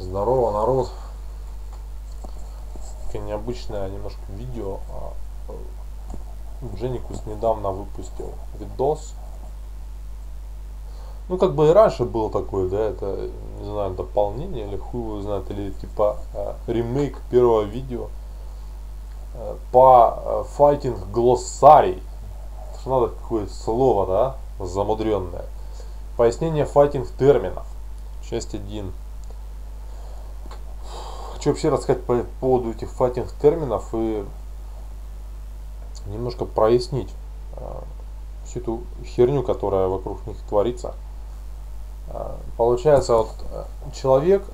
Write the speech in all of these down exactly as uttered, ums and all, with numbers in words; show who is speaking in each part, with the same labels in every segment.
Speaker 1: Здорово, народ. Такое необычное немножко видео. Дженикус недавно выпустил видос. Ну, как бы и раньше было такое, да, это, не знаю, дополнение или хуй его знает, или типа э, ремейк первого видео э, по э, файтинг глоссарий. Что надо какое-то слово, да, замудренное. Пояснение файтинг терминов. Часть один. Хочу вообще рассказать по поводу этих файтинг терминов и немножко прояснить э, всю эту херню, которая вокруг них творится. Э, получается, вот э, человек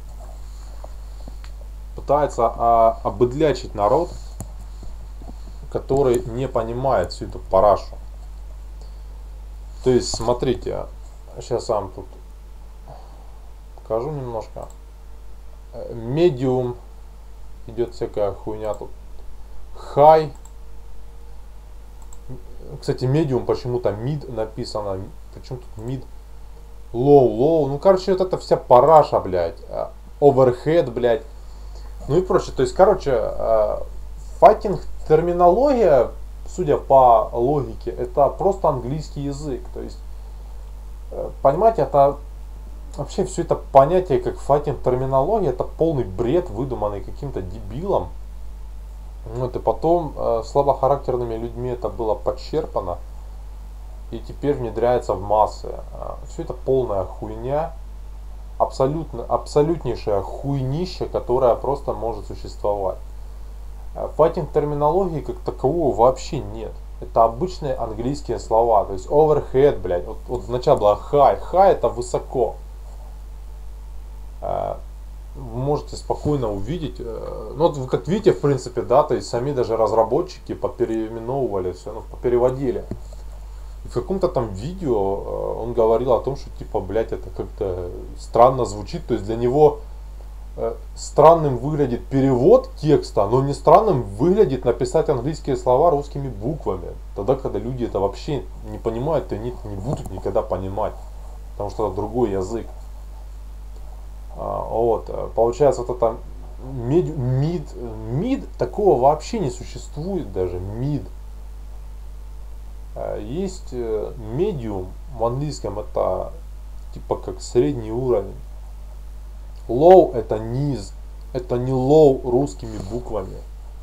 Speaker 1: пытается а, обыдлячить народ, который не понимает всю эту парашу. То есть, смотрите, сейчас я вам тут покажу немножко. Медиум, идет всякая хуйня тут. Хай. Кстати, медиум почему-то мид написано. Почему тут мид? Лоу, лоу. Ну, короче, вот это вся параша, блядь. Оверхед, блядь. Ну и прочее. То есть, короче, файтинг терминология, судя по логике, это просто английский язык. То есть, понимаете, это вообще все это понятие, как файтинг терминология, это полный бред, выдуманный каким-то дебилом. Вот, и потом э, слабохарактерными людьми это было подчерпано и теперь внедряется в массы. Э, все это полная хуйня, абсолютно, абсолютнейшая хуйнища, которая просто может существовать. Э, файтинг терминологии как такового вообще нет. Это обычные английские слова. То есть overhead, блядь, вот, вот сначала было high, high это высоко. Э, вы можете спокойно увидеть. Ну, вот вы как видите, в принципе, да, то есть сами даже разработчики попереименовывали все, ну, попереводили. И в каком-то там видео он говорил о том, что типа, блядь, это как-то странно звучит. То есть для него странным выглядит перевод текста, но не странным выглядит написать английские слова русскими буквами. Тогда, когда люди это вообще не понимают, то они не будут никогда понимать. Потому что это другой язык. Вот, получается, вот это мид, мид, мид, такого вообще не существует даже, мид. Есть медиум в английском, это типа как средний уровень. Low это низ, это не low русскими буквами.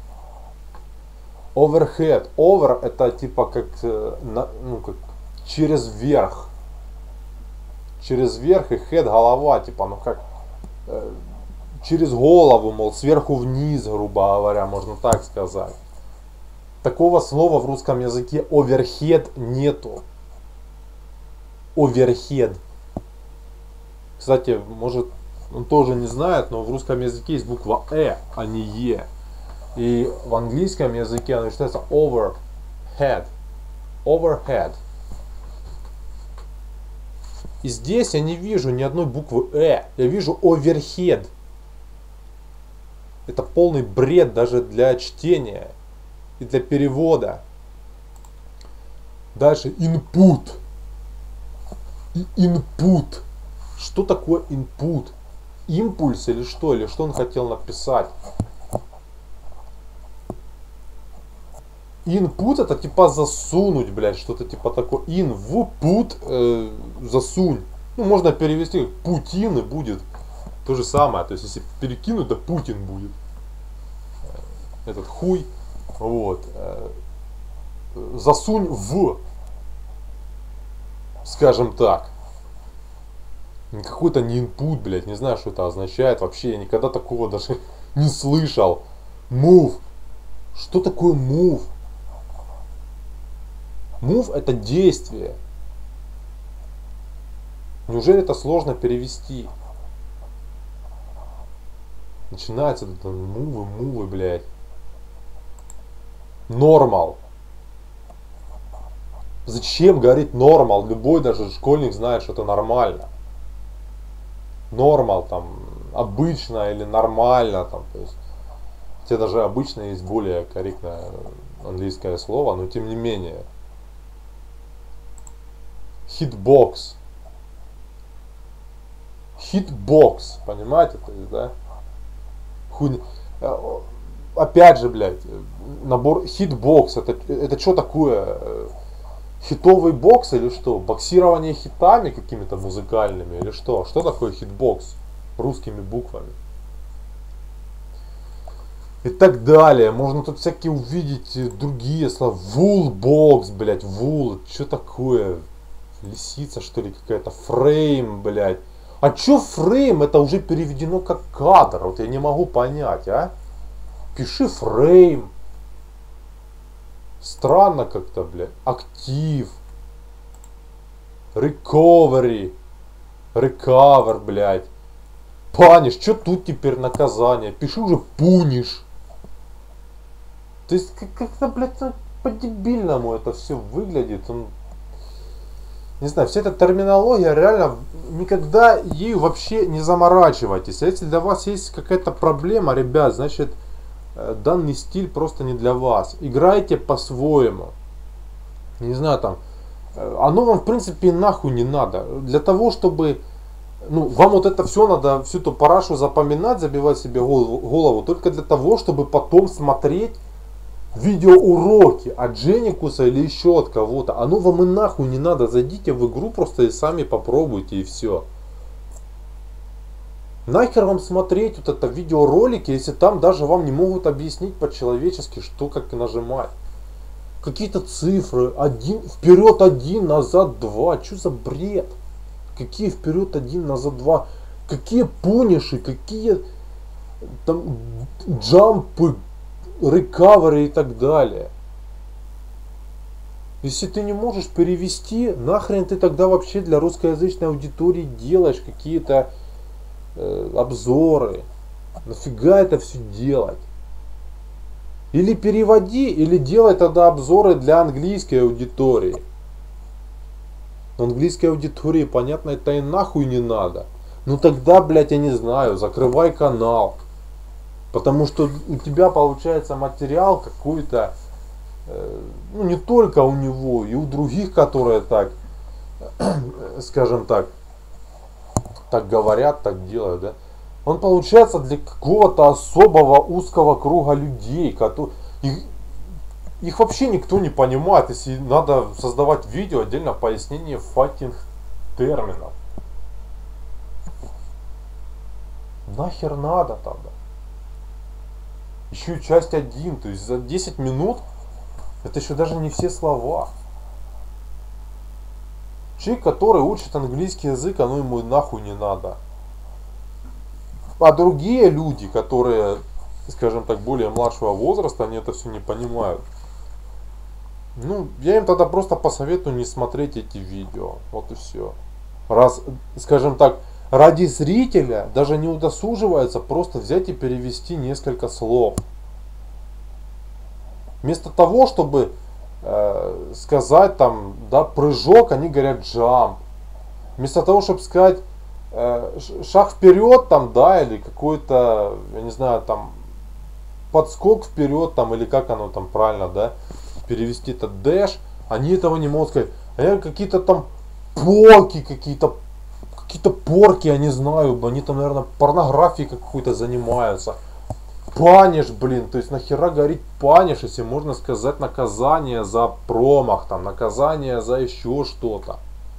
Speaker 1: Overhead, over это типа как, ну, как через верх. Через верх и head голова, типа, ну как через голову, мол, сверху вниз, грубо говоря, можно так сказать. Такого слова в русском языке overhead нету. Overhead. Кстати, может, он тоже не знает, но в русском языке есть буква э, а не е. И в английском языке она читается overhead. Overhead. И здесь я не вижу ни одной буквы э. Я вижу overhead. Это полный бред даже для чтения и для перевода. Дальше input. И input. Что такое input? Импульс или что? Или что он хотел написать? Input это типа засунуть, блядь, что-то типа такое. In в put э, засунь. Ну, можно перевести как Путин и будет то же самое. То есть, если перекинуть, то Путин будет. Этот хуй. Вот. Засунь в. Скажем так. Какой-то не input, блядь. Не знаю, что это означает. Вообще, я никогда такого даже не слышал. Move. Что такое move? Move это действие. Неужели это сложно перевести? Начинается это мувы, мувы, блядь. Нормал. Зачем говорить нормал? Любой даже школьник знает, что это нормально. Нормал там обычно или нормально там. То есть, хотя даже обычно есть более корректное английское слово, но тем не менее. Hitbox. Hitbox, понимаете, то есть, да? Хуй... Опять же, блядь, набор Hitbox, это, это что такое? Хитовый бокс или что? Боксирование хитами какими-то музыкальными или что? Что такое хитбокс? Русскими буквами. И так далее. Можно тут всякие увидеть другие слова. Вулбокс, блядь, вул. Что такое? Лисица, что ли, какая-то? Фрейм, блядь. А чё фрейм? Это уже переведено как кадр. Вот я не могу понять, а? Пиши фрейм. Странно как-то, блядь. Актив. Recovery. Recover, блядь. Паниш. Что тут теперь наказание? Пиши уже пуниш. То есть как-то, блядь, по-дебильному это все выглядит. Он... Не знаю, вся эта терминология, реально, никогда ею вообще не заморачивайтесь. А если для вас есть какая-то проблема, ребят, значит, данный стиль просто не для вас. Играйте по-своему. Не знаю, там, оно вам, в принципе, нахуй не надо. Для того, чтобы, ну, вам вот это все надо, всю эту парашу запоминать, забивать себе голову, голову только для того, чтобы потом смотреть видеоуроки от Дженикуса или еще от кого-то. Оно вам и нахуй не надо. Зайдите в игру просто и сами попробуйте, и все. Нахер вам смотреть вот это видеоролики, если там даже вам не могут объяснить по-человечески, что как нажимать. Какие-то цифры. Один, вперед один, назад два. Что за бред? Какие вперед один, назад два? Какие пуниши, какие там джампы, рекавери и так далее. Если ты не можешь перевести, нахрен ты тогда вообще для русскоязычной аудитории делаешь какие-то э, обзоры? Нафига это все делать? Или переводи, или делай тогда обзоры для английской аудитории. Но английской аудитории, понятно, это и нахуй не надо. Ну тогда, блядь, я не знаю, закрывай канал. Потому что у тебя получается материал какой-то, э, ну не только у него, и у других, которые так, скажем так, так говорят, так делают, да. Он получается для какого-то особого узкого круга людей, которые, их, их вообще никто не понимает, если надо создавать видео, отдельно пояснение факинг терминов. Нахер надо тогда? Еще и часть один, то есть за десять минут это еще даже не все слова. Человек, который учит английский язык, оно ему нахуй не надо. А другие люди, которые, скажем так, более младшего возраста, они это все не понимают. Ну, я им тогда просто посоветую не смотреть эти видео. Вот и все. Раз, скажем так, ради зрителя даже не удосуживается просто взять и перевести несколько слов. Вместо того, чтобы э, сказать там, да, прыжок, они говорят jump. Вместо того, чтобы сказать шаг вперед там, да, или какой-то, я не знаю, там подскок вперед там, или как оно там правильно, да, перевести это dash, они этого не могут сказать. А какие-то там порки, какие-то какие-то порки, я не знаю, они там, наверное, порнографией какой-то занимаются. Паниш, блин, то есть нахера говорить паниш, если можно сказать наказание за промах, там, наказание за еще что-то.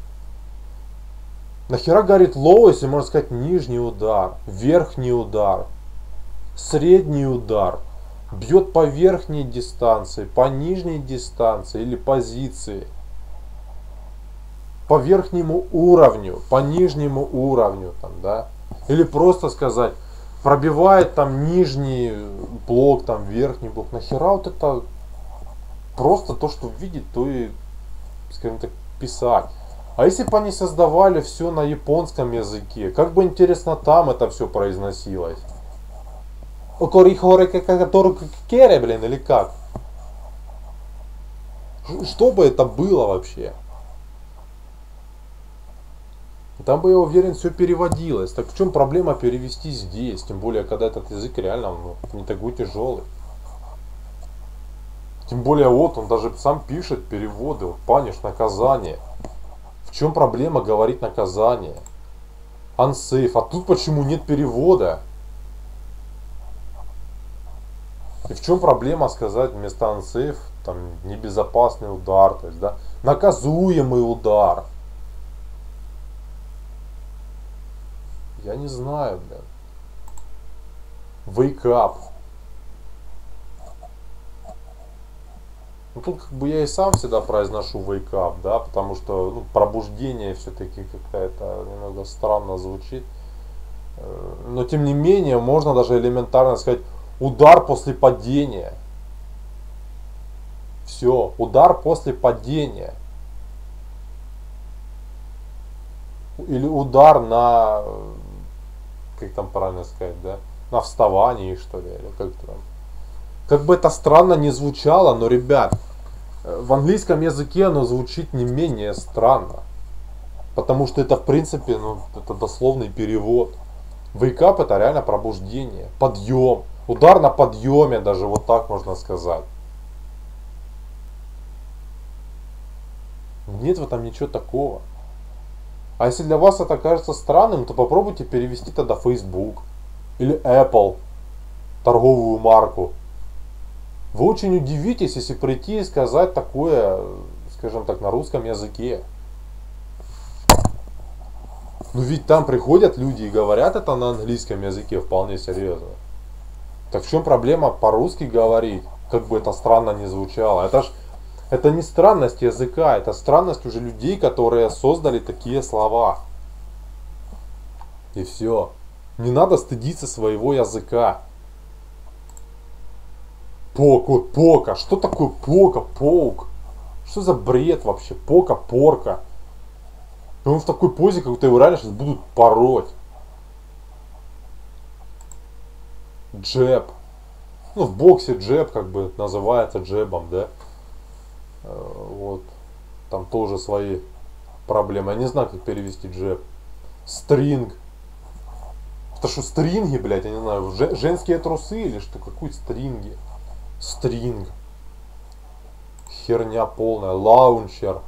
Speaker 1: Нахера говорит low, если можно сказать нижний удар, верхний удар, средний удар, бьет по верхней дистанции, по нижней дистанции или позиции, по верхнему уровню, по нижнему уровню, там, да, или просто сказать, пробивает там нижний блок, там верхний блок. Нахера вот это просто то, что видит, то и, скажем так, писать. А если бы они создавали все на японском языке, как бы интересно там это все произносилось? Окорихоре какаторукере, блин, или как? Что бы это было вообще? Там бы, я уверен, все переводилось. Так в чем проблема перевести здесь? Тем более, когда этот язык реально, ну, не такой тяжелый. Тем более, вот он даже сам пишет переводы. Вот, паниш, наказание. В чем проблема говорить наказание? unsafe. А тут почему нет перевода? И в чем проблема сказать вместо unsafe там небезопасный удар, то есть, да, наказуемый удар? Я не знаю, блядь. Wake up. Ну тут как бы я и сам всегда произношу wake up, да, потому что ну, пробуждение все-таки какая-то немного странно звучит. Но тем не менее, можно даже элементарно сказать удар после падения. Все, удар после падения. Или удар на, как там правильно сказать, да, на вставании, что ли, или как-то там. Как бы это странно не звучало, но, ребят, в английском языке оно звучит не менее странно. Потому что это, в принципе, ну, это дословный перевод. Wake up это реально пробуждение, подъем. Удар на подъеме, даже вот так можно сказать. Нет в этом ничего такого. А если для вас это кажется странным, то попробуйте перевести тогда Facebook или Apple, торговую марку. Вы очень удивитесь, если прийти и сказать такое, скажем так, на русском языке. Ну ведь там приходят люди и говорят это на английском языке вполне серьезно. Так в чем проблема по-русски говорить, как бы это странно ни звучало? Это ж это не странность языка, это странность уже людей, которые создали такие слова. И все. Не надо стыдиться своего языка. Пок, вот пока. Что такое пока, паук? Что за бред вообще? Пока, порка. И он в такой позе, как будто его реально сейчас будут пороть. Джеб. Ну, в боксе джеб как бы называется джебом, да? Вот. Там тоже свои проблемы. Я не знаю, как перевести джеб. Стринг. Это что, стринги, блядь, я не знаю. Женские трусы или что? Какие стринги? Стринг. Херня полная. Лаунчер.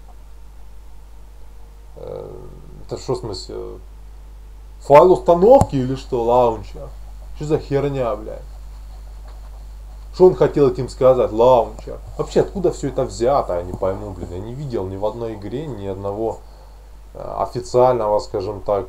Speaker 1: Это что, в смысле? Файл установки или что? Лаунчер. Что за херня, блядь? Что он хотел этим сказать? Лаунчер. Вообще, откуда все это взято? Я не пойму, блин. Я не видел ни в одной игре ни одного официального, скажем так,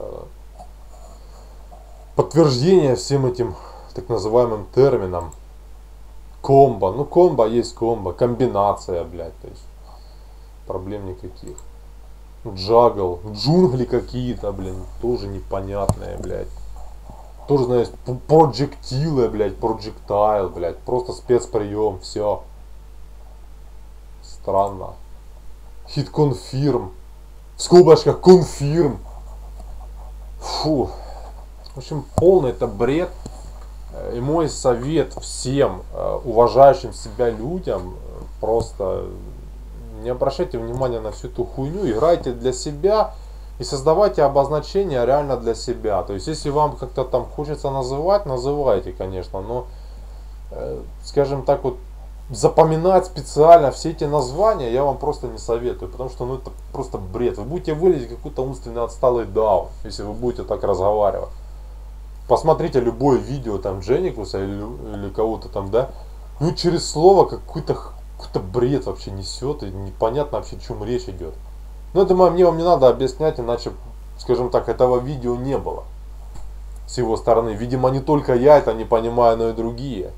Speaker 1: подтверждения всем этим так называемым терминам. Комбо. Ну, комбо есть комбо. Комбинация, блядь. То есть, проблем никаких. Джагл. Джунгли какие-то, блин. Тоже непонятные, блядь. Тоже, знаешь, проджектилы, блядь, проджектайл, блядь. Просто спецприем, все. Странно. Хит конфирм. В скобочках конфирм. Фу. В общем, полный это бред. И мой совет всем уважающим себя людям, просто не обращайте внимания на всю эту хуйню, играйте для себя и создавайте обозначения реально для себя. То есть, если вам как-то там хочется называть, называйте, конечно, но, скажем так, вот запоминать специально все эти названия я вам просто не советую, потому что ну это просто бред. Вы будете выглядеть как какой-то умственно отсталый даун, если вы будете так разговаривать. Посмотрите любое видео там Дженникуса или, или кого-то там, да, ну через слово какой-то какой-то бред вообще несет, и непонятно вообще, о чем речь идет. Но я думаю, мне вам не надо объяснять, иначе, скажем так, этого видео не было с его стороны. Видимо, не только я это не понимаю, но и другие.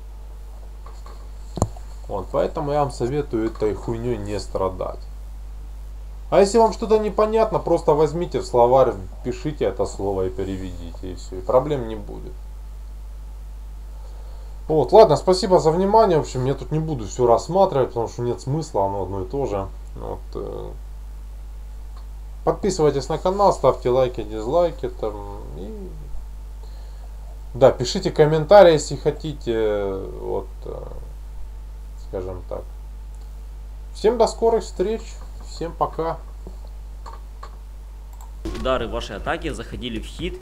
Speaker 1: Вот, поэтому я вам советую этой хуйней не страдать. А если вам что-то непонятно, просто возьмите в словарь, пишите это слово и переведите, и все, и проблем не будет. Вот, ладно, спасибо за внимание. В общем, я тут не буду все рассматривать, потому что нет смысла, оно одно и то же. Вот, э, подписывайтесь на канал, ставьте лайки, дизлайки там. И, да, пишите комментарии, если хотите. Вот, э, скажем так. Всем до скорых встреч. Всем пока.
Speaker 2: Удары вашей атаки заходили в хит